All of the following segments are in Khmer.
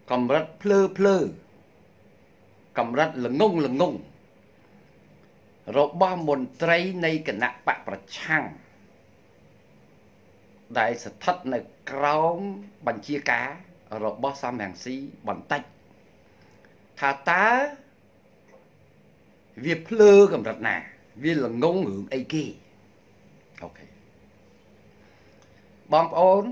កម្រិតភ្លើកម្រិតល្ងងរបស់មន្ត្រីនៃគណៈបកប្រឆាំងដែលស្ថិតនៅក្រោមបញ្ជាការរបស់សំរងស៊ីបន្តិចថាតើវាភ្លើកម្រិតណាវាល្ងងរឿងអីគេអូខេបងប្អូន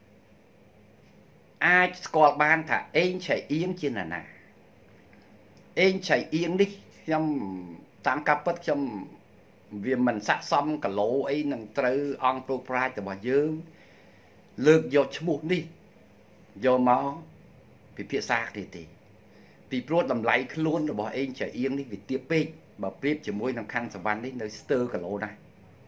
អាចស្គាល់បានថាអេងឆៃអៀងជាណាអេងឆៃអៀងនេះខ្ញុំតាមការពិតខ្ញុំវាមិនស័ក្តិសមគីឡូអីនឹងត្រូវអង្គប្រុសប្រាជ្ញរបស់យើងលើកយកឈ្មោះនេះយកមកពិភាក្សាគ្នាទេពីព្រោះតម្លៃខ្លួនរបស់អេងឆៃអៀងនេះវាទាបពេកបើប្រៀបជាមួយនឹងខណ្ឌសវណ្ណនេះនៅស្ទើគីឡូណាស់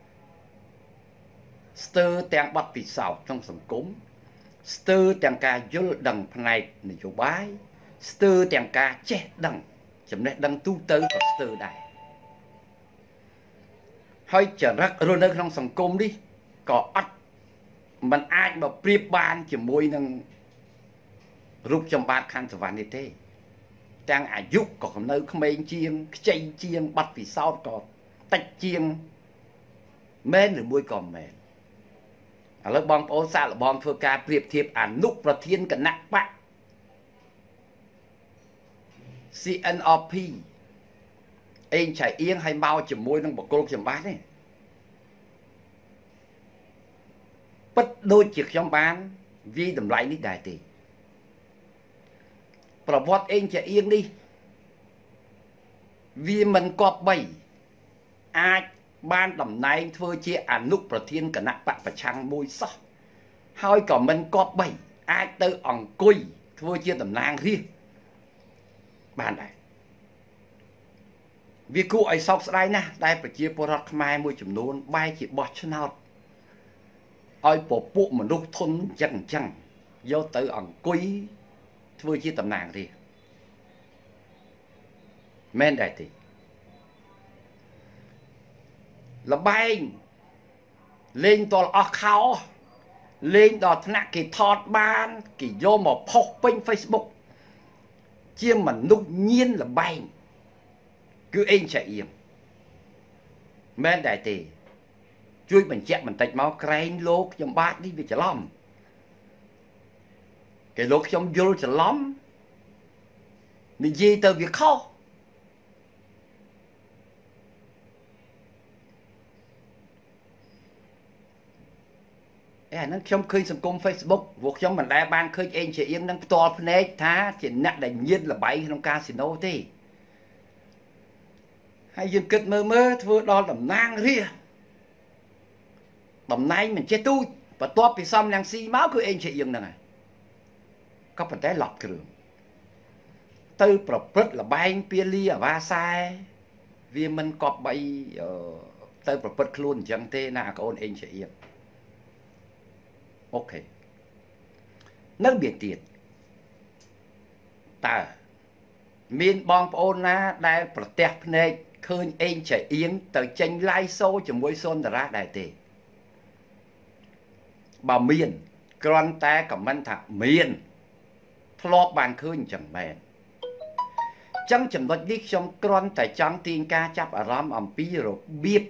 ស្ទើទាំងបទពិសោធន៍ក្នុងសង្គមស្ទើទាំងការយល់ដឹងផ្នែកនយោបាយស្ទើទាំងការចេះដឹងចំណេះដឹងទូទៅក៏ស្ទើដែរហើយចរិតរស់នៅក្នុងសង្គមនេះក៏អត់មិនអាចមកប្រៀបបានជាមួយនឹងរូបចម្បាតខណ្ឌសវណ្ណនេះទេទាំងអាយុក៏នៅក្មេងជាងខ្ចីជាងបទពិសោធន៍ក៏តិចជាងមែនឬមួយក៏មែនឥឡូវបងប្អូនសាកល្បងធ្វើការប្រៀបធៀបអនុប្រធានគណៈបក CNRP អេងឆៃអៀងឲ្យមកជាមួយនឹងបកគលខ្ញុំបាទនេះពិតដូចជាខ្ញុំបានវាយតម្លៃនេះដែរទេប្រវត្តិអេងឆៃអៀងនេះវាមិនគប្បីអាចបានតំណែងធ្វើជាអនុប្រធានគណៈបកប្រឆាំងមួយសោះហើយក៏មិនគប្បីអាចទៅអង្គុយធ្វើជាតំណាងរាស្ត្របានដែរវាគួរឲ្យសោកស្ដាយណាស់ដែលប្រជាពលរដ្ឋខ្មែរមួយចំនួនបែរជាបោះឆ្នោតឲ្យពពួកមនុស្សធន់អញ្ចឹងយកទៅអង្គុយធ្វើជាតំណាងរាស្ត្រមែនដែរទេលបែងលេងតលអស់ខោលេងដល់ថ្នាក់គេថតបានគេយកមកផុសពេញ Facebook ជាមនុស្សញៀនលបែងគឺអេងឆៃអៀងមែនដែរទេជួយបញ្ជាក់បន្តិចមកក្រែងលោកខ្ញុំបាទនេះវាច្រឡំគេលោកខ្ញុំយល់ច្រឡំនិយាយទៅវាខុសអាហ្នឹងខ្ញុំឃើញសង្គម Facebook ពួកខ្ញុំមិនដែលបានឃើញអេងឆៃអៀងនឹងផ្ទាល់ភ្នែកថាជាអ្នកដែលញៀនលបែងក្នុងកាស៊ីណូទេហើយយើងគិតមើលធ្វើដល់តំណាងរាស្ត្រតំណែងមិនចេះទូចបន្ទាប់ពីសំរងស៊ីមកគឺអេងឆៃអៀងហ្នឹងហើយក៏ប៉ុន្តែឡប់គ្រឿងទៅប្រព្រឹត្តលបែងពាលីអាវ៉ាសែវាមិនគប្បីទៅប្រព្រឹត្តខ្លួនអញ្ចឹងទេណាកូនអេងឆៃអៀងអូខេនៅវាទៀតតើមានបងប្អូនណាដែលប្រទះភ្នែកឃើញអេងឆៃអៀងទៅចេញឡាយសូជាមួយសុនតារាដែរទេបើមានគ្រាន់តែខមមិនថាមានធ្លាប់បានឃើញអញ្ចឹងមែនអញ្ចឹងចំណុចនេះខ្ញុំគ្រាន់តែចង់ទាញការចាប់អារម្មណ៍អំពីរបៀប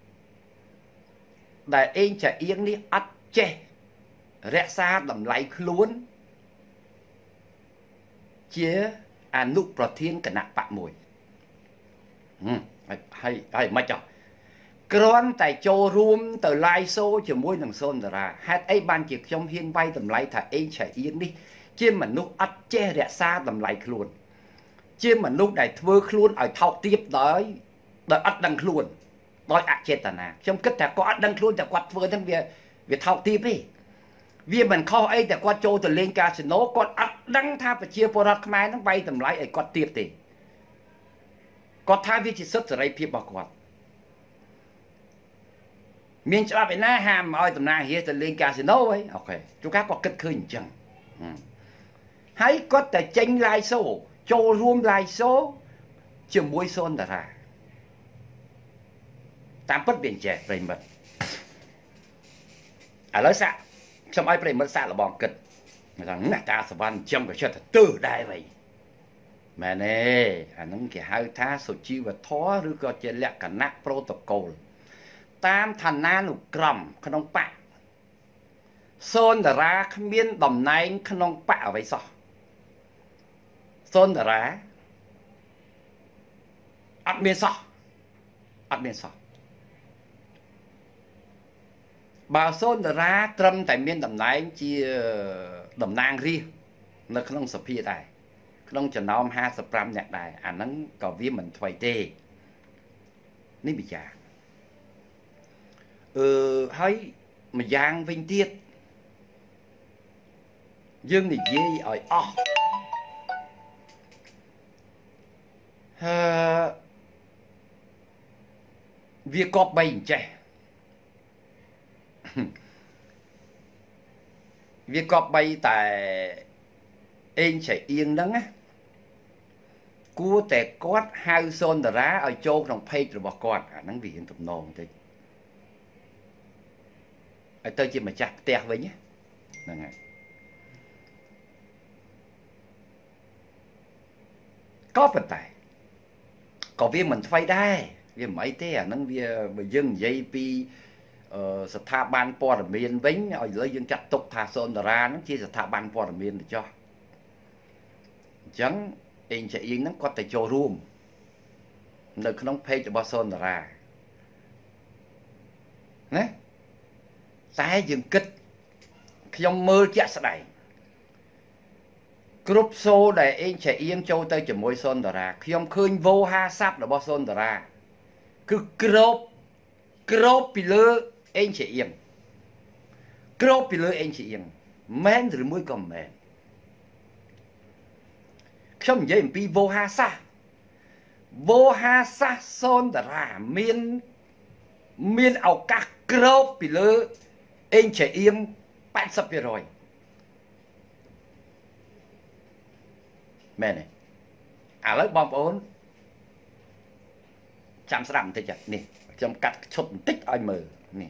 ដែលអេងឆៃអៀងនេះអត់ចេះរក្សាតម្លៃខ្លួនជាអនុប្រធានគណៈបកមួយហើយមិនចោះគ្រាន់តែចូលរួមទៅ live show ជាមួយនឹងសុនតារាហេតុអីបានជាខ្ញុំហ៊ានវាយតម្លៃថាអេងឆៃអៀងនេះជាមនុស្សអត់ចេះរក្សាតម្លៃខ្លួនជាមនុស្សដែលធ្វើខ្លួនឲ្យថោកទាបដោយអត់ដឹងខ្លួនដោយអចេតនាខ្ញុំគិតថាគាត់អត់ដឹងខ្លួនតែគាត់ធ្វើហ្នឹងវាថោកទាបទេវាមិនខុសអីតែគាត់ចូលទៅលេងកាស៊ីណូគាត់អត់ដឹងថាប្រជាពលរដ្ឋខ្មែរហ្នឹងវាយតម្លៃឲ្យគាត់ទាបទេគាត់ថាវាជាសិទ្ធិសេរីភាពរបស់គាត់មានច្បាប់ឯណាហាមឲ្យតំណាងរាស្ត្រទៅលេងកាស៊ីណូអីអូខេជួនកាលគាត់គិតឃើញអញ្ចឹងហើយគាត់តែចេញ live show ចូលរួម live show ជាមួយសុនតារាតាមពិតវាអញ្ចេះប្រិមិត្តឥឡូវសាក់ខ្ញុំឲ្យប្រិមិត្តសាក់លបងគិត rằng nè ta sẽ văn châm cái chất từ đại vậy mà nè nâng cái hai thá số chi và thó rồi có chế lẹ cả nát protocol tam thành na lục cầm khăn ông bạc xôn ra khăn miên đầm này khăn ông bạc vậy sao xôn ra ắt miên sao bà xôn ra trâm tại miên đầm này chia đầm nang riêng nó không sập phía đây không cho nó ha sập ram nhạc đài nó có viết mình thoại tê nên bị chả hay mà giang vinh tiết dương thì dê ở việc có bay trẻ việc có bay tại anh chạy yên đó á cua tè cót hai son đà rá ở châu trong page rồi bỏ con nắng vì hiện tập nôn thì tôi chỉ mà chặt tè với nhé này có phần tài có viên mình phai đai vì mấy thế nắng vì dân dây pi thả ban po là miền vĩnh ở lấy dân chặt tục thả son đà ra nó chỉ thả ban po là miền để cho chẳng anh chạy yên nó có thể cho room nơi không pay cho bao son ra nè tái dừng kích khi ông mơ chết sẽ đẩy group show để anh chạy yên châu tới chỉ môi son ra khi ông khơi vô ha sắp là bao son ra cứ group bị lơ anh chạy yên group bị lơ anh chạy yên men rồi mới còn men không dễ bị vô ha sa son ra miên ảo các group bị lơ anh chạy yên bạn sắp về rồi mẹ này lấy bom ốn chạm sẵn thế chặt nè trong cắt chụp tích anh mờ nè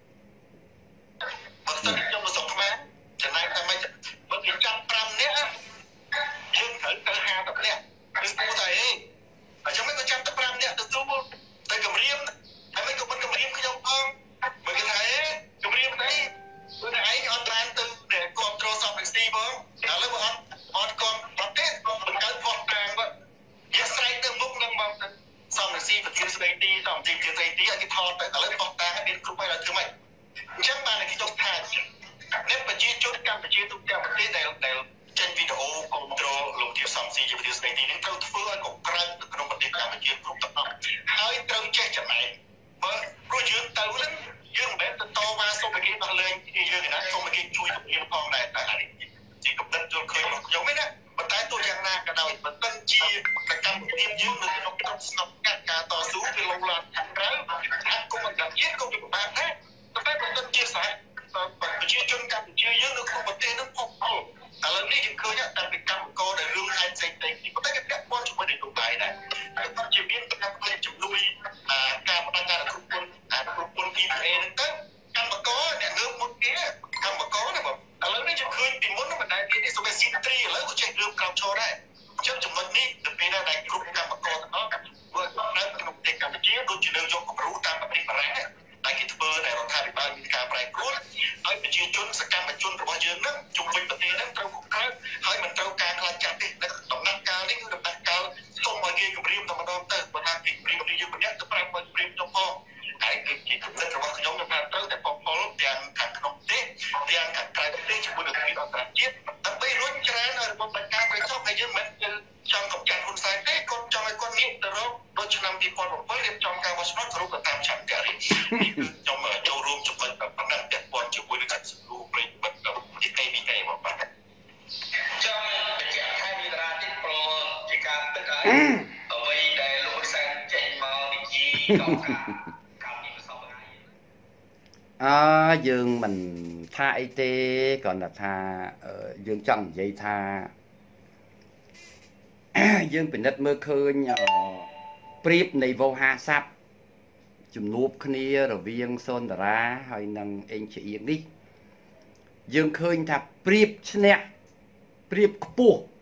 dương mình tha y tế còn là tha dương trong vậy tha dương bình đất mơ khơi nhỏ prip này vô ha sắp chùm núp kia rồi viên son ra hay năng anh chị yên đi dương khơi tha prip nè ប្រៀបខ្ពស់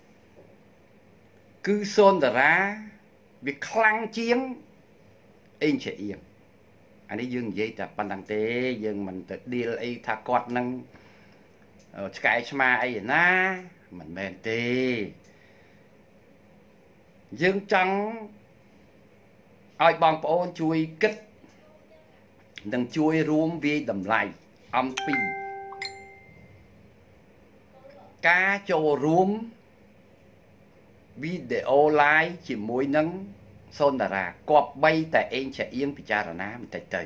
គឺសូនតារាវាខ្លាំងជាងអេងឆេអៀងអានេះយើងនិយាយតែប៉ុណ្្នឹងទេយើងមិនទៅឌីលអីថាគាត់នឹងឆ្កែឆ្មាអីណាមិនមែនទេយើងចង់ឲ្យបងប្អូនជួយគិតនិងជួយរួមវាយតម្លៃអំពីការចូលរួមវីដេអូ live ជាមួយនឹងសូនតារាគប្បីតែអេងឆាអៀងពិចារណាបន្តិចទៅ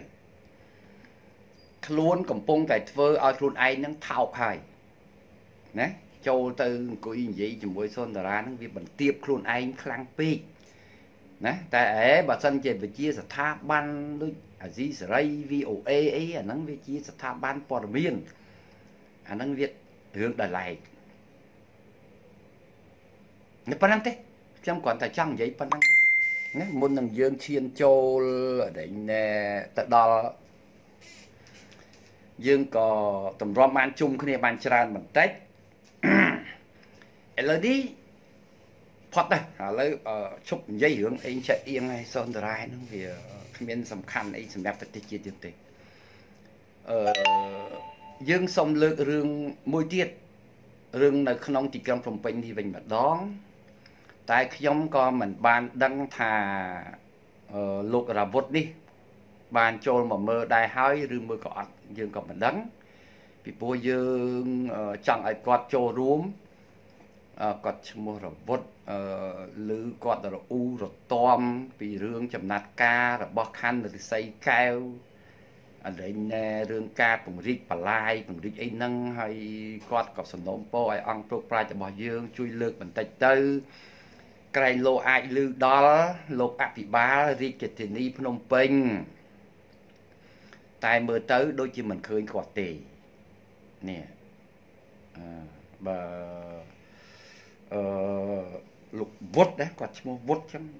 ខ្លួនកំពុងតែធ្វើឲ្យខ្លួនឯងនឹងថោកហើយណាចូលទៅអង្គុយនិយាយជាមួយសូនតារានឹងវាបន្ទាបខ្លួនឯងខ្លាំងពេកណាតែបើសិនជាវិជាស្ថាប័នដូចអាស៊ីសេរី VOA អីអាហ្នឹងវាជាស្ថាប័នព័ត៌មានអាហ្នឹងវារឿងដល់ឡែកនេះប៉ុណ្ណឹងទេខ្ញុំគ្រាន់តែចង់និយាយប៉ុណ្ណឹងណាមុននឹងយើងឈានចូលទៅដល់យើងក៏តម្រាំបានជុំគ្នាបានច្រើនបន្តិចឥឡូវនេះផុតដែរឥឡូវឈប់និយាយរឿងអេងឆាអៀងហើយសូនតារាហ្នឹងវាគ្មានសំខាន់អីសម្រាប់ប្រទេសជាតិទេយើងសូមលើករឿងមួយទៀតរឿងនៅក្នុងទីក្រុងភ្នំពេញនេះវិញម្ដងតែខ្ញុំក៏មិនបានដឹងថាលោករ៉ាវុធនេះបានចូលមកមើលដែរហើយឬមើលក៏អត់យើងក៏មិនដឹងពីព្រោះយើងចង់ឲ្យគាត់ចូលរួមគាត់ឈ្មោះរវុធឬគាត់រអ៊ូរតំពីរឿងចំណាត់ការរបស់ខណ្ឌរិស័យកែវអរិញរឿងការពង្រីកបលាយពង្រីកអីហ្នឹងហើយគាត់ក៏សំណូមពរឲ្យអង្គព្រឹកប្រាជ្ញរបស់យើងជួយលើកបន្តិចទៅក្រែងលោកអាចលឺដល់លោកអភិបាលរាជធានីភ្នំពេញតែមើលទៅដូចជាមិនឃើញគាត់ទេនេះបើលោកវុតដែរគាត់ឈ្មោះវុតចឹង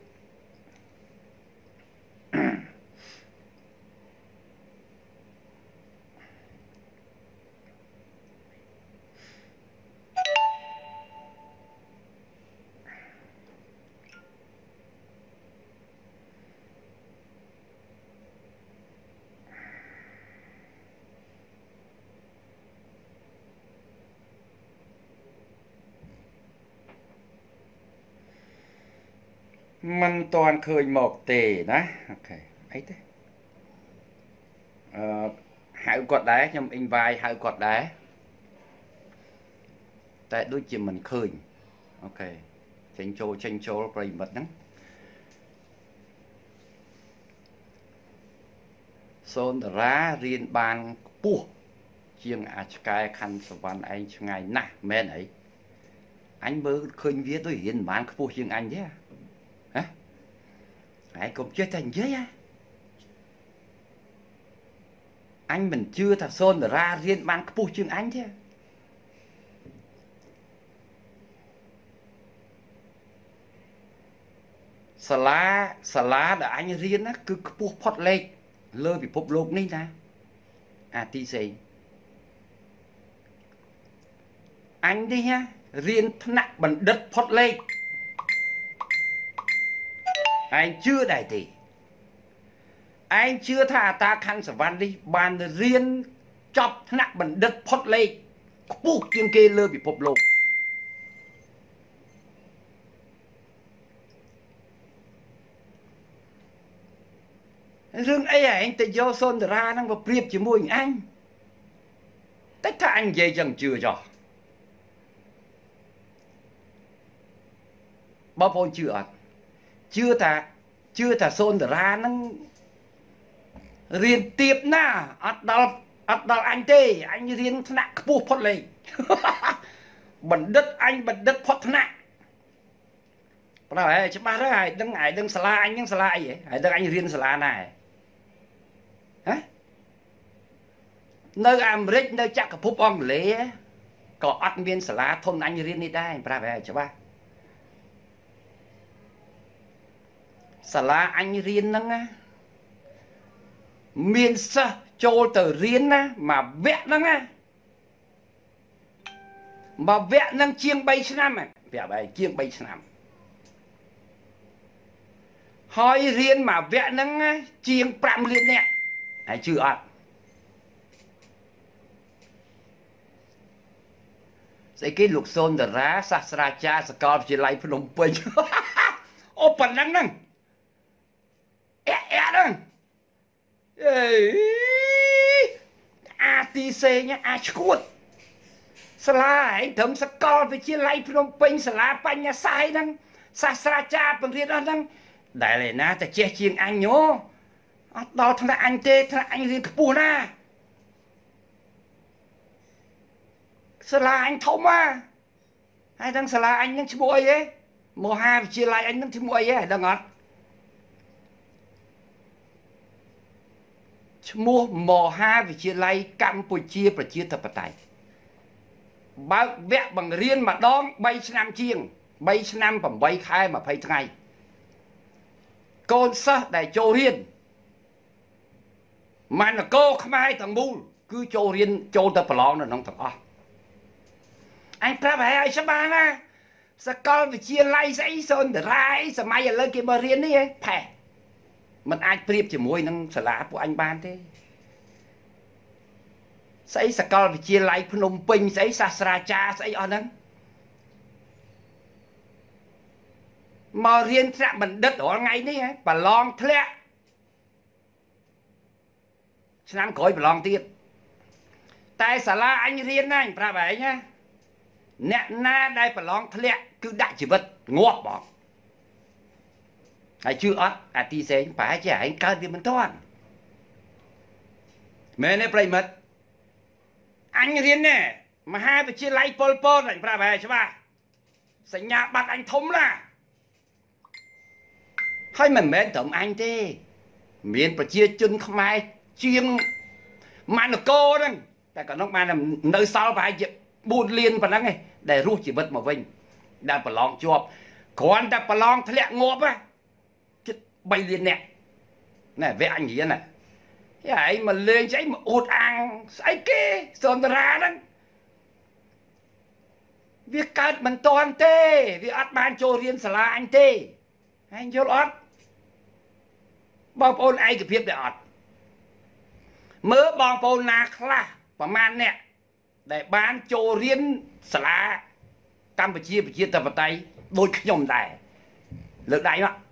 មិនតាន់ឃើញមកទេណាអូខេអីទេហៅគាត់ដែរខ្ញុំអ៊ីនវ៉ាយហៅគាត់ដែរតែដូចជាមិនឃើញអូខេចេញចូលប្រិមិត្តហ្នឹងសូនតារារៀនបានខ្ពស់ជាងអាឆ្កែខណ្ឌសវណ្ណឯងឆ្ងាយណាស់មែនអីអញមើលឃើញវាដូចរៀនបានខ្ពស់ជាងអញទេហ៎ហើយកុំចេះតែនិយាយអញមិនជឿថាសូនតារារៀនបានខ្ពស់ជាងអញទេសាលាដែលអញរៀនណាគឺខ្ពស់ផុតលេខលើពិភពលោកនេះណាអាទីសេងអញនេះណារៀនថ្នាក់បណ្ឌិតផុតលេខឯងជឿដែរទេឯងជឿថាអាតាខណ្ឌសវណ្ណនេះបានរៀនចប់ថ្នាក់បណ្ឌិតផុតលេខខ្ពស់ជាងគេលើពិភពលោករឿងអីឯងទៅយកសូនតារាហ្នឹងមកប្រៀបជាមួយនឹងអញតែថាអញនិយាយចឹងជឿចោះបងប្អូនជឿអត់ជឿថាសូនតារាហ្នឹងរៀនទៀបណាអត់ដល់អញទេអញរៀនថ្នាក់ខ្ពស់ផុតលេខបណ្ឌិតអញបណ្ឌិតផុតថ្នាក់ប្រហែលច្បាស់ទៅហើយដឹងសាលាអញហ្នឹងសាលាអីហ៎ហើយដឹងអញរៀនសាលាណាហ៎នៅអាមេរិកនៅចក្រភពអង់គ្លេសក៏អត់មានសាលាធំអញរៀននេះដែរប្រាប់ហើយច្បាស់សាលាអញរៀនហ្នឹងណាមានសិស្សចូលទៅរៀនណាមួយវគ្គហ្នឹងណា mà vẽ nâng chiêng 3 năm à vẽ bài chiêng 3 năm hỏi riêng mà vẽ nâng chiêng 5 liên nè hãy chưa ạ sẽ cái lục xôn đờ rá sát ra cha sẽ có chỉ lấy Phnom Penh ô phần nâng nâng nâng ATC nhá chuột sà la anh thấm sẽ có với chỉ lấy Phnom Penh sà la bánh nhà sai nâng sát ra cha bằng riêng đó nâng đại lệ na ta che chiêng anh nhố đó thằng anh tê thằng anh riêng cái bùa na sà la anh thông à hai thằng sà la anh đang chmui ấy mùa hai chia lại anh đang chmui ấy đang ngọt mua mùa hai vì chia lại Campuchia và chia thập tài bao vẽ bằng riêng mà đón 3 năm chiêng 3 năm bằng 3 khai mà phải ngày con sơ đại châu riêng mà là cô không ai thằng bu cứ châu riêng châu tập lon là nó thằng anh ta phải ai sao ba na sao con phải chia lại giấy sơn để ra ấy sao mai lên kia bờ riêng đi ấy phải mình ai priệp chỉ môi năng sả lá của anh ban thế giấy sao con phải chia lại Phnom Penh giấy Sasracha giấy ở nâng mà riêng ra mình đất ở ngay đi ấy bà lon thẹn năm cõi bà lon tiết tại sả la anh riêng này anh ra vậy nhá nè na đây bà lon thẹn cứ đại chỉ vật ngọt bỏ hay chưa ớt tí xe phải chứ anh cao vì mình toán mẹ này play mất anh riêng nè mà hai phải chia lấy Pol Pot anh ra về chứ ba sẽ nhà bắt anh thống là hay mình mến tổng anh thế miền phải chia chân không ai chiêng mà nó cô đó tại còn nó mà là nơi sau phải buôn liên và nắng này để ru chỉ vật mà vinh đang phải lon chuột còn đang phải lon thẹn ngộp á bay liên nè này vẽ anh gì này cái ấy mà lên cháy mà ụt ăn say kê sơn ra đó việc cắt mình toàn tê việc ăn ban cho riêng sả la anh tê anh cho lót bao ôn ai cái việc để ọt mớ bong phôn na khla và man nè để bán cho riêng sả la Campuchia và chia tập vào tay đôi nhom đài lực đại mà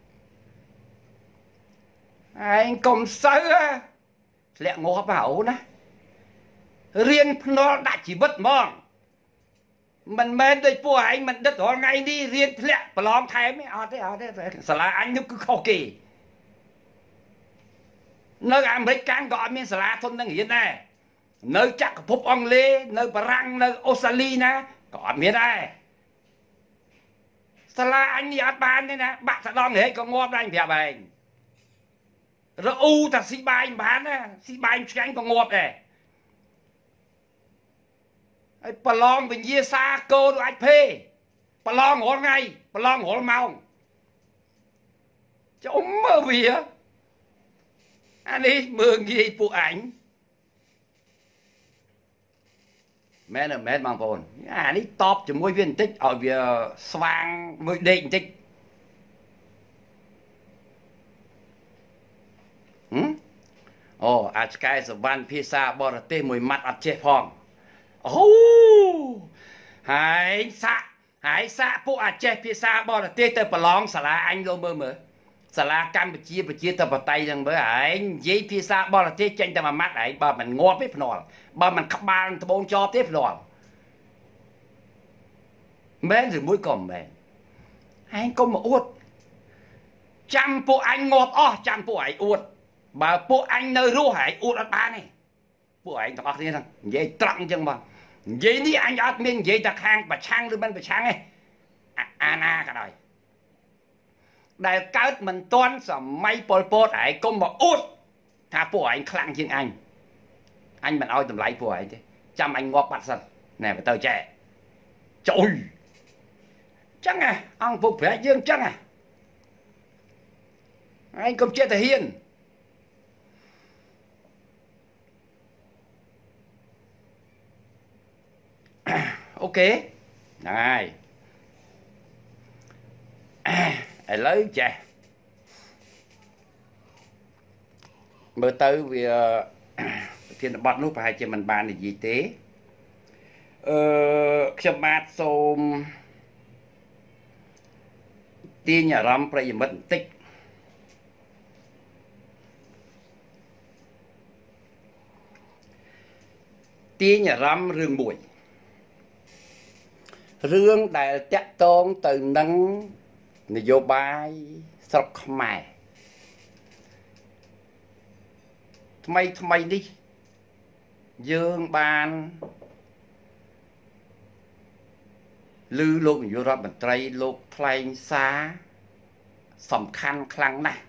anh công sơ á lẹ ngô bảo nè riêng nó đã chỉ bất mong mình men đây của anh mình đất ở ngay đi riêng lẹ và lom thay mới ở đây sả la anh nó cứ khó kỳ nơi American gọi miền sả la thôn đang hiện này nơi chắc phúc ông lê nơi bà răng nơi Australia nè gọi miền đây sả la anh đi ăn ban đây nè bạn sẽ đong hết có ngon anh đẹp anh rồi u ta xí ba anh bán á xí ba anh tránh có ngọt này bà lon bình dìa xa cô rồi anh phê bà lon ngọt ngay bà lon ngọt mau chứ ông mơ vì á anh đi mường gì phụ ảnh mẹ là mẹ bằng phồn anh đi top cho mỗi viên tích ở việc xoang mới định tích cái sờ van pizza bò là tê mùi mặt ắt chết phong hãy xạ phụ chết pizza bò là tê tê bà lon xả lá anh luôn mơ xả lá Campuchia và chia tập vào tay rằng với anh giấy pizza bò là tê chanh ta mà mắt ấy bà mình ngọt biết nọ bà mình khắp bàn bốn cho tiếp nọ mến rồi mũi còn mến anh có một uất trăm phụ anh ngọt trăm phụ ấy uất bà phụ anh nơi ru hải uất ở ba này phụ anh thằng ác thế thằng dây trăng chừng mà dây ní anh ác miên dây đặc hàng bà chăng lên bên bà chăng ấy Anna cả đời đại cát mình toán sầm may Pol Pot ấy có một uất thà phụ anh khăng chừng anh mình ơi tầm lấy phụ anh thế chăm anh ngọt bát sân này phải tờ trẻ trời chắc à ông phục phải dương chắc à anh không chết thì hiền ok này lấy chè bữa tới vì thiên bọt lúc hai chị mình bàn là gì thế châm bát xôm tiên nhà răm phải mất tích tiên nhà răm rương bụi rương đại chắc tôn từ nâng vô bài sọc khmai thay đi dương ban lư lục vô ra bản trai lục thay xa sầm khăn khăn này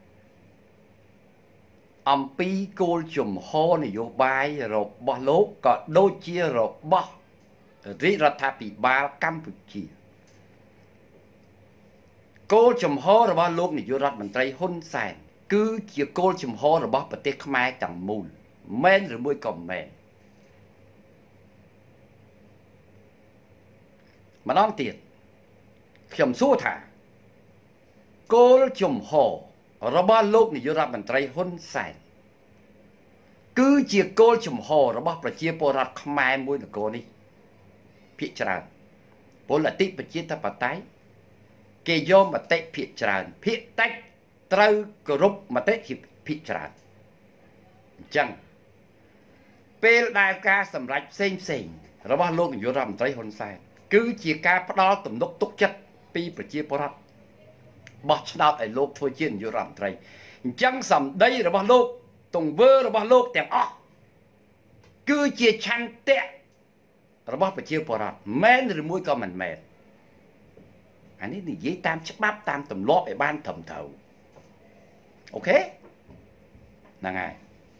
pi cô chùm hô này vô bài rồi bỏ lốt có đôi chia rồi bỏ rí ra thà bị ba Campuchia cô chùm hô rồi bỏ lốt này vô ra bản trai hôn sàn cứ chỉ cô chùm hô rồi bỏ bật tiết khmai chẳng mùn men rồi môi cổng men mà non tiền khiểm xua thả cô chùm hô rồi bỏ lốt này vô ra bản trai hôn sàn cứ chỉ cô chùm hô rồi bỏ bật chia bồ rạt khmai môi là cô đi phía tràn bố là tích bật chia ta bà tái kê vô mà tệ phía tràn phía tách trâu cơ rút mà tệ phía tràn chẳng bê đại ca sầm rạch xem rồi bỏ lốt này vô ra bản trai hôn sàn cứ chỉ ca bắt đó tùm đốc túc chất pi bật chia bồ rạt bỏ đào ở lốt thôi chuyện vô ra bản trai chẳng sầm đây rồi bỏ lốt tùng vơ rồi bỏ lốt tiền cứ chia chăn tệ rồi bỏ bật chia bồ rạt men rồi mũi con mình mệt anh ấy thì dễ tam chắc bắp tam tùm lót để ban thầm thầu ok là ngài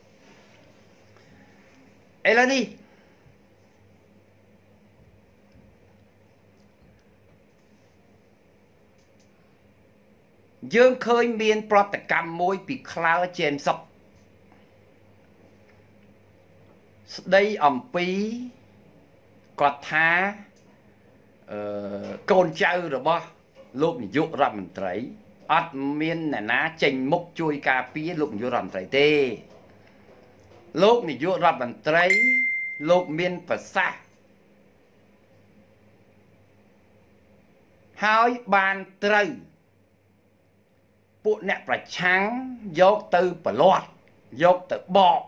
ấy là đi dương khơi miền Protestant môi bị khlao trên sọc đây pi có tha con trâu rồi bo lúc dụ ra mình thấy ắt miên này ná chênh mốc chui cà phê lúc dụ ra mình thấy tê lúc này dụ ra mình thấy lúc miên phải xa hai bàn trâu bộ nẹ phải trắng dốc từ phải loạt dốc từ bọ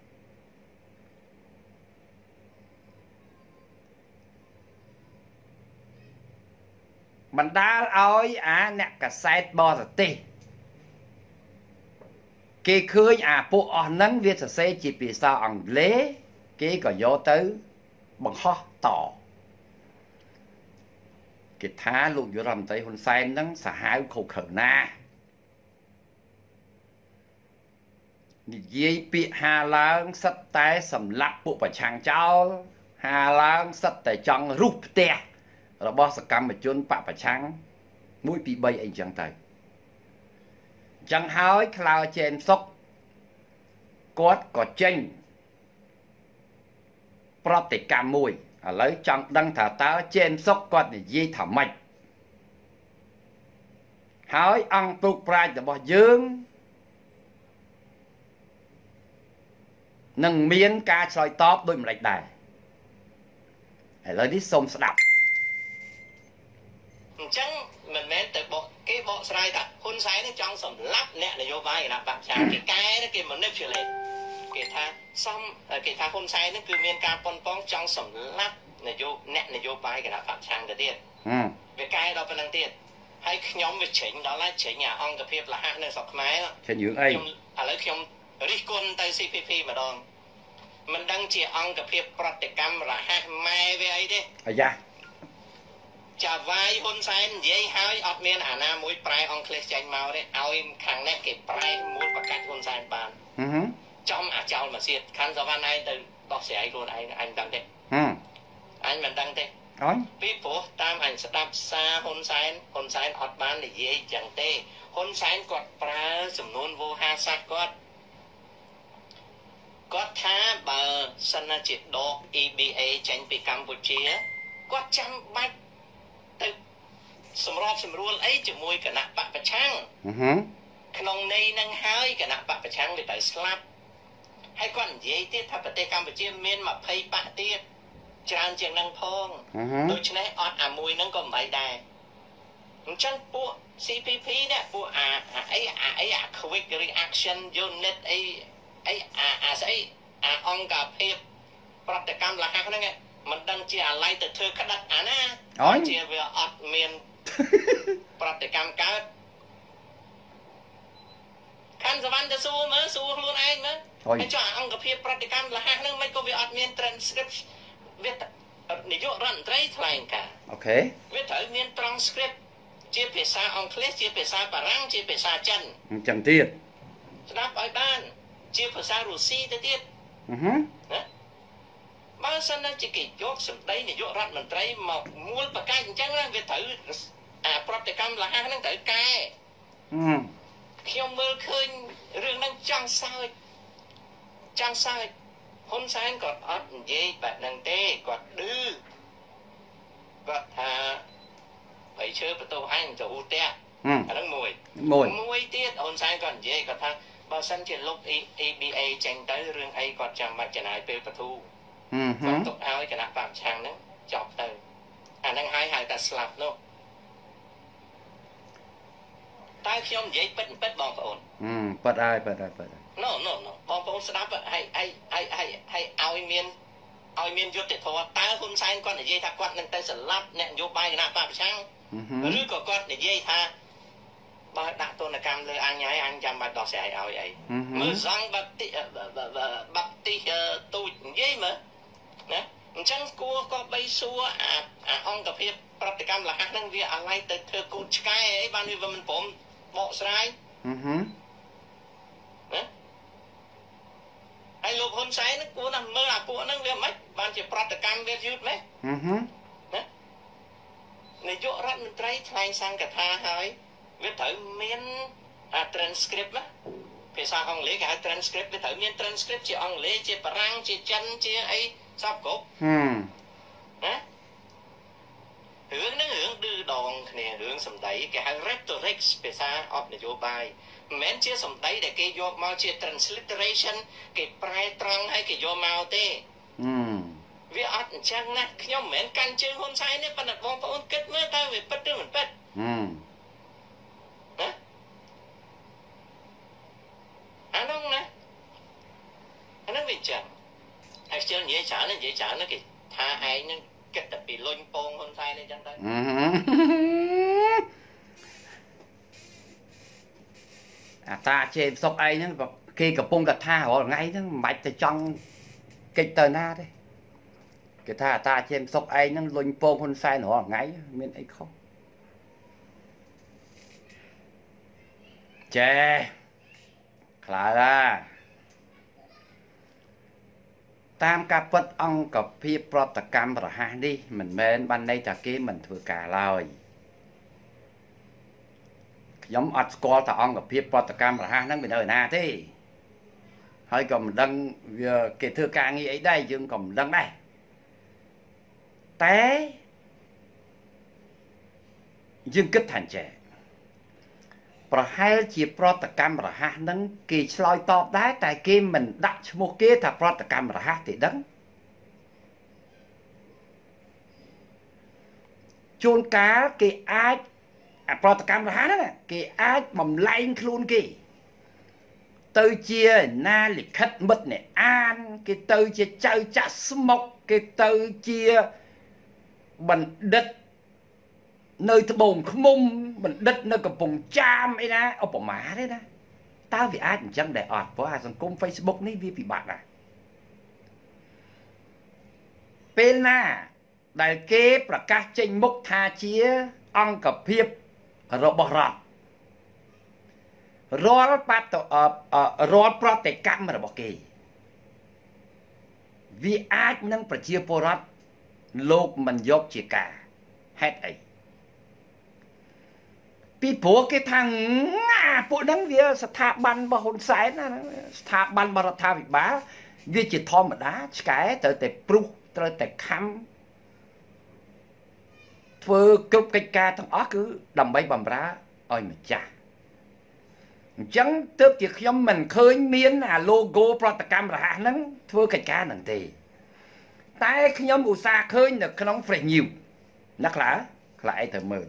mình đã ơi nè cả site bò rồi tê cái khơi bộ nắng việt sẽ chỉ bị sao ăn lế cái có gió tới bằng ho tỏ cái thá luôn vô rầm tới hôn say nắng xả hai khổ khởi na dây bị hà lan sắt tay sầm lắc bộ phải chàng cháu hà lan sắt tay trong rút tè rồi bỏ sạc cam mà chôn bạc bà trắng mũi bị bay anh chẳng tay chẳng hỏi khlao trên sốc cốt có chênh prote cam mùi lấy trong đăng thả táo trên sốc cốt để dây thả mạch hỏi ăn tục prai để bỏ dương nâng miếng ca soi top đôi một lệch đài lấy đi xông sẽ đọc chẳng mình men từ cái bộ sai ta hôn sai nó trong sầm lắp nè là vô vai là bạn chàng cái nó kia mình nếp lên cái tha xong cái tha hôn sai nó cứ miền ca pon pong trong sầm lắp là vô vai cái là bạn chàng cái tiền về cái đó phần năng tiền hay nhóm về chỉnh đó là chỉnh nhà ông cái phim là hai nơi sọc máy đó trên những ấy lấy nhóm đi quân tay CPP mà đòn mình đang chỉ ông cái phim Protestant là hai mai về ấy đi chả vai hôn sai dễ hai ọt miền na mũi prai ông kêu chanh màu đấy ao im khang nét cái prai mũi bạc cắt hôn sai bàn trong cháu mà xiết khăn giờ van anh từ đọc sẽ anh luôn anh đăng đấy anh mình đăng đấy vì phố tam anh sẽ đáp xa hôn sai ọt bán để dễ chẳng tê hôn sai quạt prai sủng nôn vô ha sát quạt tha bờ sân chỉ độ EBA tránh bị Campuchia គាត់ចាំបាច់ទៅសម្របសម្រួលអីជាមួយគណៈបកប្រឆាំងក្នុងន័យនឹងហើយគណៈបកប្រឆាំងវាទៅស្លាប់ហើយគាត់និយាយទៀតថាប្រទេសកម្ពុជាមាន20បកទៀតច្រើនជាងនឹងផងដូច្នេះអត់អាមួយនឹងក៏មិនដែរអញ្ចឹងពួក CPP នេះពួកអា quick reaction unit អីស្អីអាអង្គការភាពប្រតិកម្មលះហ្នឹងមិនដឹងជាអាឡ័យទៅធ្វើក្តិតអាណាជាវាអត់មានប្រតិកម្មកើតខាន់សវណ្ណទៅសួរមើលសួរខ្លួនឯងមើលហើយចុះអង្គភាពប្រតិកម្មលះហ្នឹងមិនក៏វាអត់មាន transcript វានាយករដ្ឋមន្ត្រីថ្លែងការណ៍អូខេវាត្រូវមាន transcript ជាភាសាអង់គ្លេសជាភាសាបារាំងជាភាសាចិនអញ្ចឹងទៀតស្ដាប់ឲ្យបានជាភាសារុស្ស៊ីទៅទៀតណាបើសិនជាគេយកសម្ដីនាយករដ្ឋមន្ត្រីមកមូលប្រកាសអញ្ចឹងណាវាត្រូវអាប្រតិកម្មលះហ្នឹងត្រូវកែខ្ញុំមើលឃើញរឿងហ្នឹងចង់សើចហ៊ុនសែនគាត់អត់និយាយបែបហ្នឹងទេគាត់ឌឺគាត់ថាបើឈើបន្ទោសអញទៅឧទាអាហ្នឹងមួយទៀតហ៊ុនសែនគាត់និយាយគាត់ថាបើសិនជាលុប EBA ចេញទៅរឿងអីគាត់ចាំបាច់ចំណាយពេលបទូគាត់ទុកឲ្យគណៈបព្វឆាំងហ្នឹងចប់ទៅអាហ្នឹងហើយហៅថាស្លាប់នោះតែខ្ញុំនិយាយពិតបងប្អូនពិតហើយណូបងប្អូនស្ដាប់ឲ្យមានយុត្តិធម៌តើហ៊ុនសែនគាត់និយាយថាគាត់នឹងទៅស្លាប់អ្នកនយោបាយគណៈបព្វឆាំងឬក៏គាត់និយាយថាបើដាក់ទណ្ឌកម្មលើអញហើយអញចាំបាច់ដោះស្រាយឲ្យអីមើលសង្ឃបាត់ទីទូចនិយាយមើលណាអញ្ចឹងគួរក៏បីសួរអាអង្គភាពប្រតិកម្មលះហ្នឹងវាអាឡ័យទៅធ្វើគូតឆ្កែអីបានវាមិនព្រមបកស្រាយណាហើយលោកហ៊ុនសែនគួរណាមើលអាពួកហ្នឹងវាមិនបានជាប្រតិកម្មវាយឺតម៉េចណានាយករដ្ឋមន្ត្រីថ្លែងសង្កថាហើយវាត្រូវមានtranscript ណាភាសាអង់គ្លេសគេហៅ transcript វាត្រូវមាន transcript ជាអង់គ្លេសជាបារាំងជាចិនជាអីសពគ្រប់ណារឿងហ្នឹងរឿងឌឺដងគ្នារឿងសម្ដីគេហៅ rhetoric ភាសាអបនយោបាយមិនមែនជាសម្ដីដែលគេយកមកជា transliteration គេប្រែត្រង់ឲ្យគេយកមកទេវាអត់អញ្ចឹងណាខ្ញុំមិនមែនកាន់ជើងហ៊ុនសែនទេប៉ុន្តែបងប្អូនគិតមើលតើវាពិតឬមិនពិតណាអានោះណាអានោះវាចឹងហើយជើងនិយាយច្រើនណាគេថាឯងនឹងគិតតែពីលុញពងហ៊ុនសែនអីចឹងទៅអាតាជេមសុកឯងហ្នឹងគេកំពុងតែថារាល់ថ្ងៃហ្នឹងមិនបាច់ទៅចង់កិច្ចទៅណាទេគេថាអាតាជេមសុកឯងហ្នឹងលុញពងហ៊ុនសែនរាល់ថ្ងៃមានអីខុសចេខ្លាឡាតាមការពិតអង្គភាពប្រតិកម្មរហ័សនេះមិនមែនបានន័យថាគេមិនធ្វើការឡើយខ្ញុំអត់ស្គាល់ថាអង្គភាពប្រតិកម្មរហ័សហ្នឹងវានៅណាទេហើយក៏មិនដឹងវាគេធ្វើការងារអីដែរយើងក៏មិនដឹងដែរតែយើងគិតថាចេះប្រហែលជាប្រតិកម្មរហ័សហ្នឹងគេឆ្លើយតបដែរតែគេមិនដាក់ឈ្មោះគេថាប្រតិកម្មរហ័សទេដឹងជួនកាលគេអាចប្រតិកម្មរហ័សហ្នឹងគេអាចបំលែងខ្លួនគេទៅជាណាលិខិតមិត្តអ្នកអានគេទៅជាចៅចាក់ស្មុកគេទៅជាបណ្ឌិតនៅត្បូងឃ្មុំបណ្ឌិតនៅកំពង់ចាមអីណាឧបមាទេណាតើវាអាចអញ្ចឹងដែរអត់ព្រោះអាសង្គម Facebook នេះវាពិបាកណាស់ពេលណាដែលគេប្រកាសចេញមុខថាជាអង្គភាពរបស់រដ្ឋរាល់ប្រតិកម្មរបស់គេវាអាចនឹងប្រជាពលរដ្ឋលោកមិនយកជាការហេតុអីពីព្រោះគេថាពួកហ្នឹងវាស្ថាប័នរបស់ហ៊ុនសែនណាស្ថាប័នបរដ្ឋាភិបាលវាជាធម្មតាឆ្កែត្រូវតែព្រុសត្រូវតែខំធ្វើគ្រប់កិច្ចការទាំងអស់គឺដើម្បីបម្រើឲ្យម្ចាស់អញ្ចឹងទើបជាខ្ញុំមិនឃើញមានអា logo ប្រតិកម្មរហ័សហ្នឹងធ្វើកិច្ចការហ្នឹងទេតែខ្ញុំឧស្សាហ៍ឃើញនៅក្នុង Fresh News ណាខ្លះឯងត្រូវមើល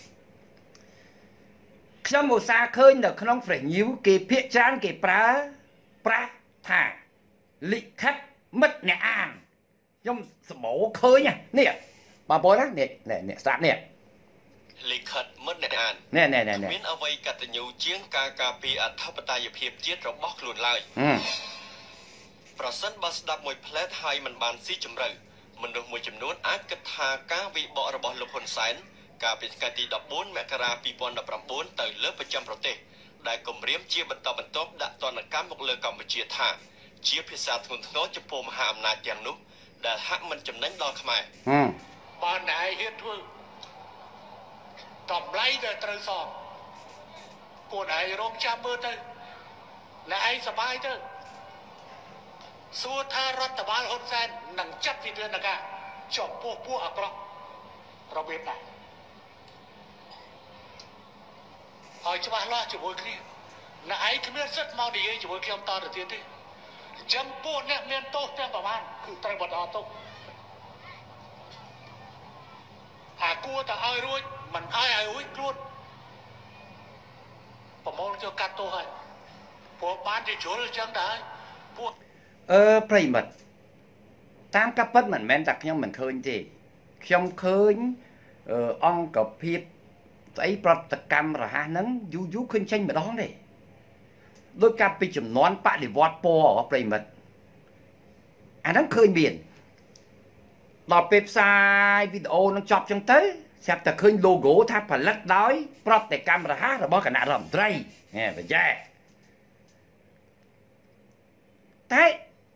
ខ្ញុំឧស្សាហ៍ឃើញនៅក្នុង Fresh News គេភាគច្រើនគេប្រើប្រាស់ថាលិខិតមិត្តអ្នកអានខ្ញុំសម្បូរឃើញនេះបងប្អូនណានេះស្ដាប់នេះលិខិតមិត្តអ្នកអាននេះមានអ្វីកតញ្ញូជាងការការពារអធិបតេយ្យភាពជាតិរបស់ខ្លួនឡើយប្រសិនបើស្ដាប់មួយផ្លែតហើយមិនបានស៊ីជម្រៅមនុស្សមួយចំនួនអាចគិតថាការវិបករបស់លោកហ៊ុនសែនកាលពីថ្ងៃទី14មករា2019ទៅលើប្រចាំប្រទេសដែលគម្រាមជាបន្តបន្ទាប់ដាក់ទណ្ឌកម្មមកលើកម្ពុជាថាជាភាសាធ្ងន់ធ្ងរចំពោះមហាអំណាចទាំងនោះដែលហាក់មិនចំណេញដល់ខ្មែរបានតែឯងហ៊ានធ្វើតម្លៃដែលត្រូវសងពួកឯងរងចាំមើលទៅអ្នកឯងសប្បាយទៅសួរថារដ្ឋបាលហ៊ុនសែននឹងចាត់វិធានការចំពោះពួកអាក្រក់របៀបណាឲ្យច្បាស់លាស់ជាមួយគ្នាអ្នកឯងគ្មានសិទ្ធិមកនិយាយជាមួយខ្ញុំតទៅទៀតទេអញ្ចឹងពួកអ្នកមានទោសទាំងប្រមាណគឺត្រូវបន្តទោសថាគួរតែឲ្យរួចមិនឲ្យរួចខ្លួនប្រមូលចូលកាត់ទោសហើយពួកបានជាជ្រុលអញ្ចឹងដែរពួកប្រិមិត្តតាមការពិតមិនមែនតែខ្ញុំមិនឃើញទេខ្ញុំឃើញអង្គភាពស្អីប្រតិកម្មរហ័សហ្នឹងយូរឃើញចេញម្ដងទេដោយកាប់ពីចំនួនបដិវត្តពណ៌ប្រិមិត្តអាហ្នឹងឃើញមានដល់ពេលផ្សាយវីដេអូនឹងចប់ចឹងទៅស្រាប់តែឃើញ logo ថាផលិតដោយប្រតិកម្មរហ័សរបស់គណៈរដ្ឋមន្ត្រីបច្ចេកតែ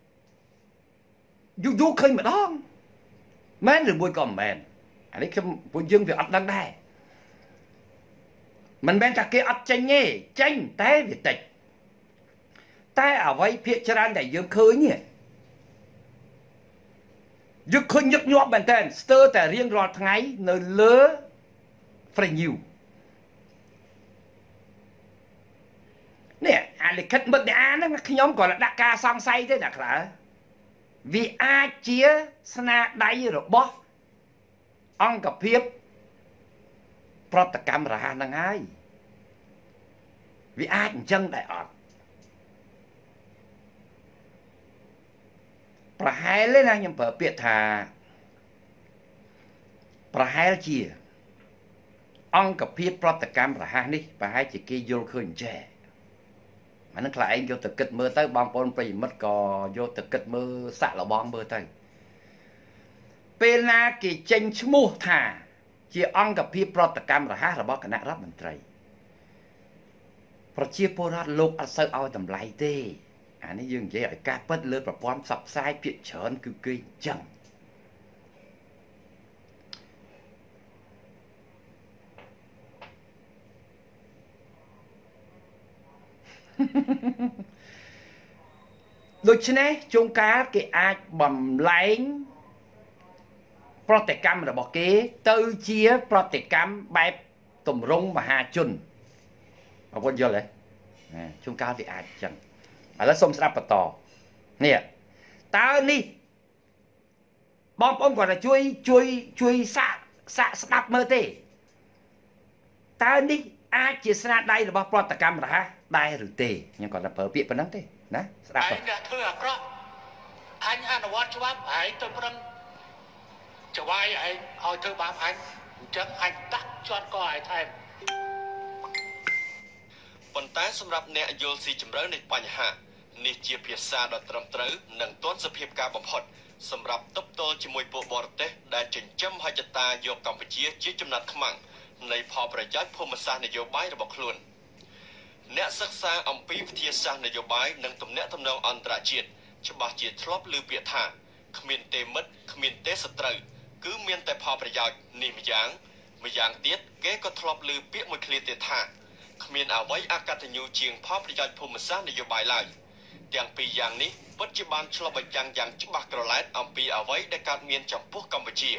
យូរឃើញម្ដងមែនឬមួយក៏មិនមែនអានេះខ្ញុំពួកយើងវាអត់ដឹងដែរមិនមែនថាគេអត់ចេញទេចេញតែវាតិចតែអ្វីភាគច្រើនដែលយើងឃើញនេះយើងឃើញញឹកញាប់មែនតើស្ទើរតែរៀងរាល់ថ្ងៃនៅលើ Fresh News នេះអាលិខិតមិត្តអ្នកអានហ្នឹងខ្ញុំក៏ដាក់ការសង្ស័យទេអ្នកខ្លះវាអាចជាស្នាដៃរបស់អង្គភាពប្រតិកម្មរហ័សហ្នឹងហើយវាអាចអញ្ចឹងដែរអត់ប្រហែលទេណាខ្ញុំប្រើពាក្យថាប្រហែលជាអង្គភាពប្រតិកម្មរហ័សនេះប្រហែលជាគេយល់ឃើញចេះអានឹងខ្លះឯងយកទៅគិតមើលទៅបងប្អូនប្រិយមិត្តក៏យកទៅគិតមើលសាក់លបងមើលទៅពេលណាគេចេញឈ្មោះថាជាអង្គភាពប្រតិកម្មរហ័សរបស់គណៈរដ្ឋមន្ត្រីប្រជាពលរដ្ឋលោកអត់សូវឲ្យតម្លៃទេអានេះយើងនិយាយឲ្យការពិតលើប្រព័ន្ធផ្សព្វផ្សាយភាគច្រើនគឺគេអញ្ចឹងដូច្នេះជួនកាលគេអាចបំលែងប្រតិកម្មរបស់គេទៅជាប្រតិកម្មបែបទម្រង់មហាជនបងប្អូនយល់ទេជួនកាលវាអាចអញ្ចឹងឥឡូវសូមស្ដាប់បន្តនេះតើនេះបងប្អូនគាត់ថាជួយសាកស្ដាប់មើលទេតើនេះអាចជាស្នាដៃរបស់ប្រតិកម្មរហ័សដែរឬទេខ្ញុំគាត់តែប្រើពាក្យប៉ុណ្ណឹងទេណាស្ដាប់ទៅឯងអ្នកធ្វើអាក្រក់អញអនុវត្តច្បាប់ឯងទៅប្រឹងចវាយឯងឲ្យធ្វើបាបអញអញ្ចឹងអញដាក់ជាន់កឯងថែមប៉ុន្តែសម្រាប់អ្នកយល់ស៊ីជម្រៅនៃបញ្ហានេះជាភាសាដ៏ត្រឹមត្រូវនិងទាន់សភាពការបំផុតសម្រាប់ទប់ទល់ជាមួយពួកបរទេសដែលចិញ្ចឹមហិច្ចតាយកកម្ពុជាជាចំណាត់ខ្មាំងនៃផលប្រយោជន៍ភូមិសាស្ត្រនយោបាយរបស់ខ្លួនអ្នកសិក្សាអំពីវិទ្យាសាស្ត្រនយោបាយនិងទំនាក់ទំនងអន្តរជាតិច្បាស់ជាធ្លាប់ឮពាក្យថាគ្មានទេមិត្តគ្មានទេសត្រូវគឺមានតែផលប្រយោជន៍នេះម្យ៉ាងទៀតគេក៏ធ្លាប់ឮពាក្យមួយឃ្លាទៀតថាគ្មានអ្វីអកតញ្ញូជាងផលប្រយោជន៍ភូមិសាស្ត្រនយោបាយឡើយទាំងពីរយ៉ាងនេះពិតជាបានឆ្លុះបញ្ចាំងយ៉ាងច្បាស់ក្រឡែតអំពីអ្វីដែលកើតមានចំពោះកម្ពុជា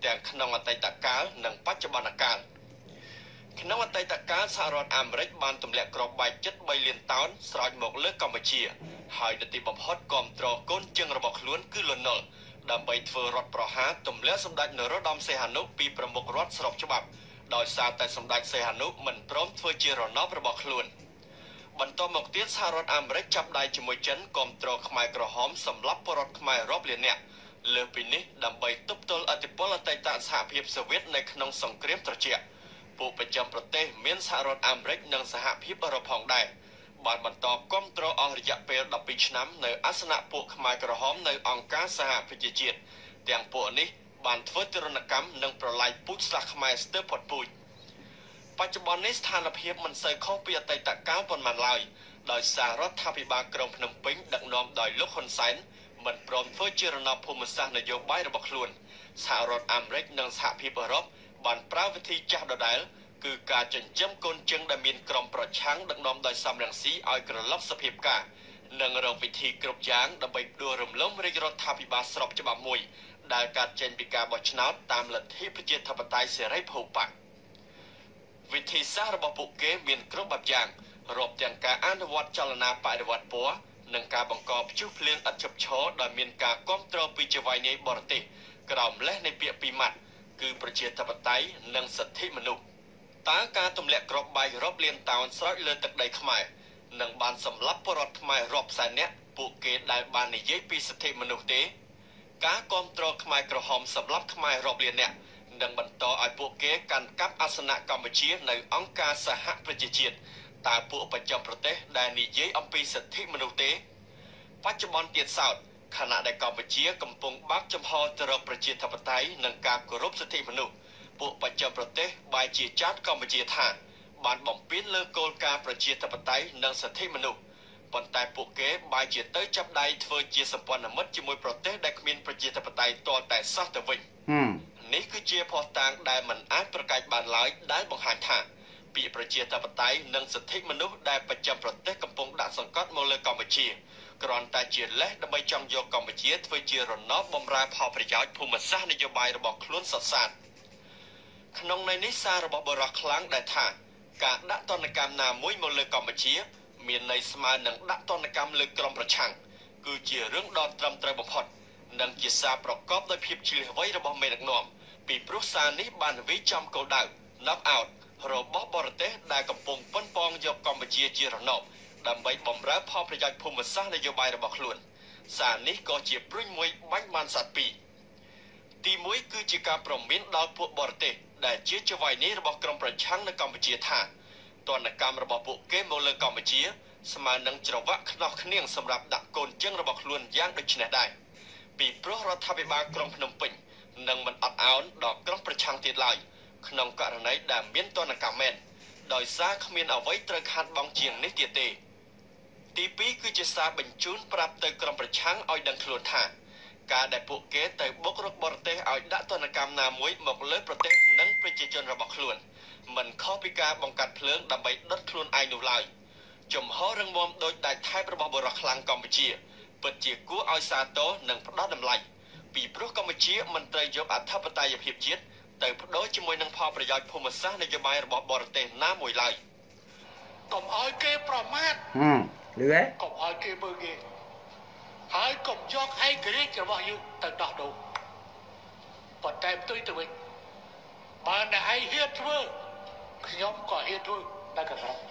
ទាំងក្នុងអតីតកាលនិងបច្ចុប្បន្នកាលក្នុងអតីតកាលសហរដ្ឋអាមេរិកបានទម្លាក់គ្រាប់បែកជិត3លានតោនស្រោចមកលើកម្ពុជាហើយនៅទីបំផុតគាំទ្រកូនជើងរបស់ខ្លួនគឺលន់នល់ដើម្បីធ្វើរដ្ឋប្រហារទម្លាក់សម្ដេចនរោត្តមសីហនុពីប្រមុខរដ្ឋស្របច្បាប់ដោយសារតែសម្ដេចសីហនុមិនព្រមធ្វើជារណបរបស់ខ្លួនបន្តមកទៀតសហរដ្ឋអាមេរិកចាប់ដៃជាមួយចិនគាំទ្រខ្មែរក្រហមសម្លាប់ពលរដ្ឋខ្មែររាប់លាននាក់លើពីនេះដើម្បីទប់ទល់ឥទ្ធិពលអតីតសហភាពសូវៀតនៅក្នុងសង្គ្រាមត្រជាក់ពួកប្រចាំប្រទេសមានសហរដ្ឋអាមេរិកនិងសហភាពអឺរ៉ុបផងដែរបានបន្តគាំទ្រអស់រយៈពេល12ឆ្នាំនៅអាសនៈពួកខ្មែរក្រហមនៅអង្គការសហប្រជាជាតិទាំងពួកនេះបានធ្វើទរណកម្មនិងប្រឡាយពូជសាសន៍ខ្មែរស្ទើរផុតពូជបច្ចុប្បន្ននេះស្ថានភាពមិនសូវខុសពីអតីតកាលប៉ុន្មានឡើយដោយសាររដ្ឋាភិបាលក្រុងភ្នំពេញដឹកនាំដោយលោកហ៊ុនសែនមិនព្រមធ្វើជារណបភូមិសាស្ត្រនយោបាយរបស់ខ្លួនសហរដ្ឋអាមេរិកនិងសហភាពអឺរ៉ុបបានប្រើវិធីចាស់ដដែលគឺការចិញ្ចឹមកូនជើងដែលមានក្រុមប្រឆាំងដឹកនាំដោយសំរងស៊ីឲ្យក្រឡុកសភាពការនិងរកវិធីគ្រប់យ៉ាងដើម្បីផ្ដួលរំលំរាជរដ្ឋាភិបាលស្របច្បាប់មួយដែលកើតចេញពីការបោះឆ្នោតតាមលទ្ធិប្រជាធិបតេយ្យសេរីភូប៉ាវិធីសាស្ត្ររបស់ពួកគេមានគ្រប់បែបយ៉ាងរាប់ទាំងការអនុវត្តចលនាបដិវត្តពណ៌និងការបង្កព្យុះភ្លៀងឥតឈប់ឈរដោយមានការគ្រប់គ្រងពីចៅហ្វាយនាយបរទេសក្រោមលេសនៃពាក្យពីរម៉ាត់គឺប្រជាធិបតេយ្យនិងសិទ្ធិមនុស្សតើការទម្លាក់គ្រាប់បែករាប់លានតោនស្រោចលើទឹកដីខ្មែរនិងបានសម្លាប់ពលរដ្ឋខ្មែររាប់សែននាក់ពួកគេដែលបាននិយាយពីសិទ្ធិមនុស្សទេការគ្រប់គ្រងខ្មែរក្រហមសម្លាប់ខ្មែររាប់លាននាក់និងបន្តឲ្យពួកគេកាន់កាប់អាសនៈកម្ពុជានៅអង្គការសហប្រជាជាតិតើពួកប្រចាំប្រទេសដែលនិយាយអំពីសិទ្ធិមនុស្សទេបច្ចុប្បន្នទៀតសោតខណៈដែលកម្ពុជាកំពុងបើកចំហទៅរកប្រជាធិបតេយ្យនិងការគោរពសិទ្ធិមនុស្សពួកប្រចាំប្រទេសបែរជាចាត់កម្ពុជាថាបានបំពានលើគោលការណ៍ប្រជាធិបតេយ្យនិងសិទ្ធិមនុស្សប៉ុន្តែពួកគេបែរជាទៅចាប់ដៃធ្វើជាសម្ព័ន្ធមិត្តជាមួយប្រទេសដែលគ្មានប្រជាធិបតេយ្យទាល់តែសោះទៅវិញនេះគឺជាភស្តុតាងដែលមិនអាចប្រកែកបានឡើយដែលបង្ហាញថាពាក្យប្រជាធិបតេយ្យនិងសិទ្ធិមនុស្សដែលប្រចាំប្រទេសកំពុងដាក់សង្កត់មកលើកម្ពុជាគ្រាន់តែជាលេសដើម្បីចង់យកកម្ពុជាធ្វើជារណបបម្រើផលប្រយោជន៍ភូមិសាស្ត្រនយោបាយរបស់ខ្លួនសុទ្ធសាធក្នុងន័យនេះសាររបស់បរិះខ្លាំងដែលថាការដាក់ទណ្ឌកម្មណាមួយមកលើកម្ពុជាមានន័យស្មើនឹងដាក់ទណ្ឌកម្មលើក្រុមប្រឆាំងគឺជារឿងដ៏ត្រឹមត្រូវបំផុតនិងជាសារប្រកបដោយភាពឈ្លាសវៃរបស់មេដឹកនាំពីព្រោះសារនេះបានវិចំគោលដៅ knock out របស់បរទេសដែលកំពុងប៉ុនប៉ងយកកម្ពុជាជារណបដើម្បីបំរើផលប្រយោជន៍ភូមិសាស្ត្រនយោបាយរបស់ខ្លួនសារនេះក៏ជាព្រួញមួយបាញ់បានសត្វពីរទី1គឺជាការប្រមានដល់ពួកបរទេសដែលជាចៅហ្វាយនាយរបស់ក្រុមប្រឆាំងនៅកម្ពុជាថាទណ្ឌកម្មរបស់ពួកគេមកលើកម្ពុជាស្មើនឹងច្រវាក់ខ្នោះខ្នៀងសម្រាប់ដាក់កូនជើងរបស់ខ្លួនយ៉ាងដូចនេះដែរពីព្រោះរដ្ឋាភិបាលក្រុងភ្នំពេញនឹងមិនអត់ឱនដល់ក្រុមប្រឆាំងទៀតឡើយក្នុងករណីដែលមានទណ្ឌកម្មមែនដោយសារគ្មានអ្វីត្រូវខាតបង់ជាងនេះទៀតទេទី2គឺជាសារបញ្ជូនប្រាប់ទៅក្រុមប្រឆាំងឲ្យដឹងខ្លួនថាការដែលពួកគេទៅបុករកបរទេសឲ្យដាក់ទណ្ឌកម្មណាមួយមកលើប្រទេសនិងប្រជាជនរបស់ខ្លួនមិនខុសពីការបង្កាត់ភ្លើងដើម្បីដុតខ្លួនឯងនោះឡើយជំហររឹងមាំដោយដៃថែបរបស់បរិះខ្លាំងកម្ពុជាពិតជាគួរឲ្យសាទរនិងផ្ដល់តម្លៃពីព្រោះកម្ពុជាមិនត្រូវយកអធិបតេយ្យភាពជាតិទៅបដូរជាមួយនឹងផលប្រយោជន៍ភូមិសាស្ត្រនយោបាយរបស់បរទេសណាមួយឡើយកុំឲ្យគេប្រមាថលឺទេកុំឲ្យគេមើលគេហើយកុំយកឯករាជ្យរបស់យើងទៅដោះដូរប៉ុន្តែផ្ទុយទៅវិញបើអ្នកឯងហ៊ានធ្វើខ្ញុំក៏ហ៊ានធ្វើតែក៏ត្រូវ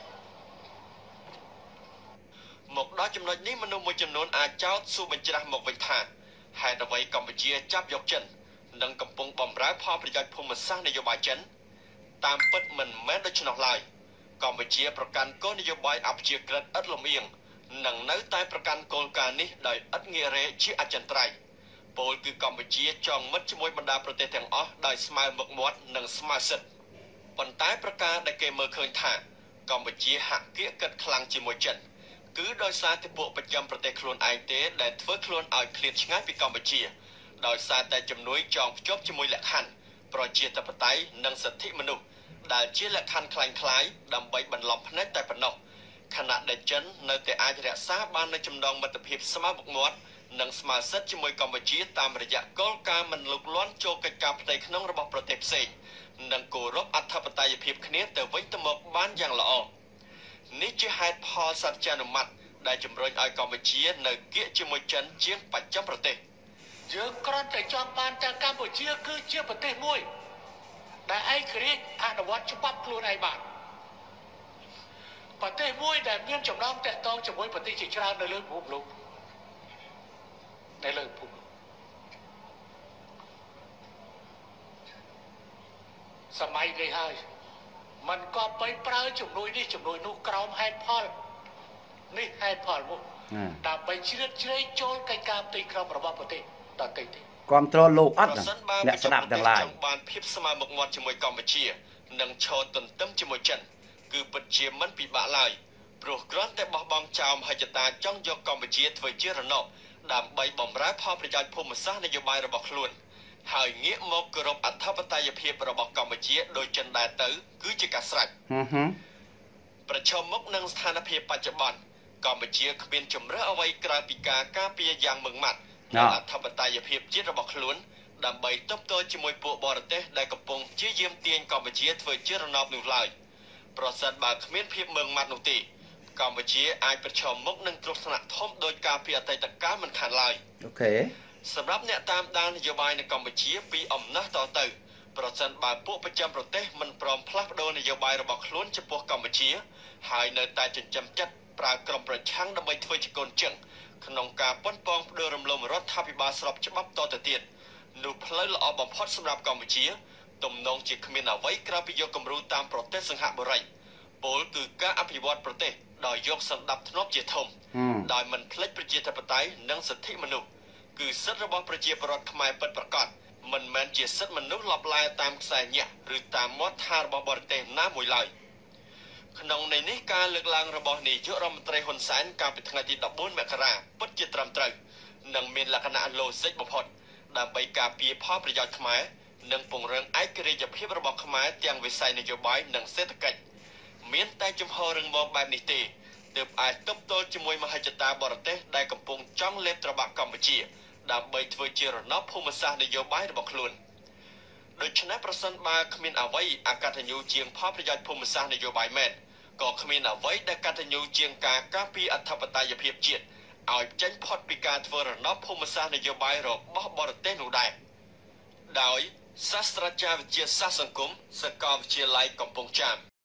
មកដល់ចំណុចនេះមនុស្សមួយចំនួនអាចចោទសួរបញ្ច្រាស់មកវិញថាហេតុអ្វីកម្ពុជាចាប់យកចិននិងកំពុងបំរើផលប្រយោជន៍ភូមិសាស្ត្រនយោបាយចិនតាមពិតមិនមែនដូច្នោះឡើយកម្ពុជាប្រកាន់គោលនយោបាយអព្យាក្រឹតឥតលំអៀងនិងនៅតែប្រកាន់គោលការណ៍នេះដោយឥតងាររែជាអចិន្ត្រៃយ៍ពោលគឺកម្ពុជាចងមិត្តជាមួយបណ្ដាប្រទេសទាំងអស់ដោយស្មើមុខមាត់និងស្មើសិទ្ធិប៉ុន្តែប្រការដែលគេមើលឃើញថាកម្ពុជាហាក់គៀកកិតខ្លាំងជាមួយចិនគឺដោយសារតែពួកប្រចាំប្រទេសខ្លួនឯងទេដែលធ្វើខ្លួនឲ្យឃ្លាតឆ្ងាយពីកម្ពុជាដោយសារតែជំនួយចងភ្ជាប់ជាមួយលក្ខខណ្ឌប្រជាធិបតេយ្យនិងសិទ្ធិមនុស្សដែលជាលក្ខខណ្ឌคล้ายៗដើម្បីបន្លំភ្នែកតែប៉ុណ្ណោះខណៈដែលចិននៅតែអាចរក្សាបាននូវចំណងមិត្តភាពស្មើមុខមាត់និងស្មើសិទ្ធិជាមួយកម្ពុជាតាមរយៈគោលការណ៍មិនលុកលាន់ចូលកិច្ចការផ្ទៃក្នុងរបស់ប្រទេសផ្សេងនិងគោរពអធិបតេយ្យភាពគ្នាទៅវិញទៅមកបានយ៉ាងល្អនេះជាហេតុផលសត្យានុម័តដែលជំរុញឲ្យកម្ពុជានៅគៀកជាមួយចិនជាងបច្ចឹមប្រទេសយើងគ្រាន់តែចង់បានតែកម្ពុជាគឺជាប្រទេសមួយដែលឯករាជ្យអនុវត្តច្បាប់ខ្លួនឯងបានប្រទេសមួយដែលមានចំណងទាក់ទងជាមួយប្រទេសជាច្រើននៅលើពិភពលោកនៅលើពិភពលោកសម័យនេះហើយมันក៏បីប្រើជំនួយនេះជំនួយនោះក្រោមហេតុផលនេះហេតុផលនោះដើម្បីជ្រៀតជ្រែកចូលកិច្ចការផ្ទៃក្នុងរបស់ប្រទេសដទៃទៀតគ្រប់គ្រងលោកអត់អ្នកស្ដាប់ទាំងឡាយចង់បានភាពស្មើមុខមាត់ជាមួយកម្ពុជានិងឈរទន្ទឹមជាមួយចិនគឺពិតជាមិនពិបាកឡើយព្រោះគ្រាន់តែបោះបង់ចោលមហិច្ឆតាចង់យកកម្ពុជាធ្វើជារណបដើម្បីបម្រើផលប្រយោជន៍ភូមិសាស្ត្រនយោបាយរបស់ខ្លួនហើយងាកមកគោរពអធិបតេយ្យភាពរបស់កម្ពុជាដោយចិនដែរទៅគឺជាការស្រេចប្រឈមមុខនឹងស្ថានភាពបច្ចុប្បន្នកម្ពុជាគ្មានជំរើសអ្វីក្រៅពីការការពារយ៉ាងម៉ឺងម៉ាត់នៅអធិបតេយ្យភាពជាតិរបស់ខ្លួនដើម្បីទប់ទល់ជាមួយពួកបរទេសដែលកំពុងព្យាយាមទាញកម្ពុជាធ្វើជារណបនោះឡើយប្រសិនបើគ្មានភាពម៉ឺងម៉ាត់នោះទេកម្ពុជាអាចប្រឈមមុខនឹងគ្រោះថ្នាក់ធំដោយការពីអតីតកាលមិនខានឡើយអូខេសម្រាប់អ្នកតាមដាននយោបាយនៅកម្ពុជាពីអំណះតទៅប្រសិនបើពួកប្រចាំប្រទេសមិនព្រមផ្លាស់ប្ដូរនយោបាយរបស់ខ្លួនចំពោះកម្ពុជាហើយនៅតែចិញ្ចឹមចិត្តប្រើក្រុមប្រឆាំងដើម្បីធ្វើជាកូនជើងក្នុងការប៉ុនប៉ងផ្ដួលរំលំរដ្ឋាភិបាលស្របច្បាប់តទៅទៀតនោះផ្លូវល្អបំផុតសម្រាប់កម្ពុជាទំនងជាគ្មានអ្វីក្រៅពីយកគំរូតាមប្រទេសសិង្ហបុរីពលគឺការអភិវឌ្ឍប្រទេសដោយយកសន្តិភាពធ្នាប់ជាធំដោយមិនភ្លេចប្រជាធិបតេយ្យនិងសិទ្ធិមនុស្សគឺសិទ្ធិរបស់ប្រជាពលរដ្ឋខ្មែរពិតប្រាកដមិនមែនជាសិទ្ធិមនុស្សលបឡាយតាមខ្សែញាក់ឬតាមមាត់ថារបស់បរទេសណាមួយឡើយក្នុងន័យនេះការលើកឡើងរបស់នាយករដ្ឋមន្ត្រីហ៊ុនសែនកាលពីថ្ងៃទី14មករាពិតជាត្រឹមត្រូវនិងមានលក្ខណៈឡូស៊ីកបំផុតដើម្បីការពារផលប្រយោជន៍ខ្មែរនិងពង្រឹងឯករាជ្យភាពរបស់ខ្មែរទាំងវិស័យនយោបាយនិងសេដ្ឋកិច្ចមានតែជំហររឹងមាំបែបនេះទេទើបអាចទប់ទល់ជាមួយមហិច្ឆតាបរទេសដែលកំពុងចង់លេបត្របាក់កម្ពុជាដើម្បីធ្វើជារណបភូមិសាស្ត្រនយោបាយរបស់ខ្លួនដូច្នេះប្រសិនបើគ្មានអ្វីអកតញ្ញូជាងផលប្រយោជន៍ភូមិសាស្ត្រនយោបាយមែនក៏គ្មានអ្វីដែលកតញ្ញូជាងការការពារអធិបតេយ្យភាពជាតិឲ្យចេញផុតពីការធ្វើរណបភូមិសាស្ត្រនយោបាយរបស់បរទេសនោះដែរដោយសាស្ត្រាចារ្យវិទ្យាសាស្ត្រសង្គមសាកលវិទ្យាល័យកំពង់ចាម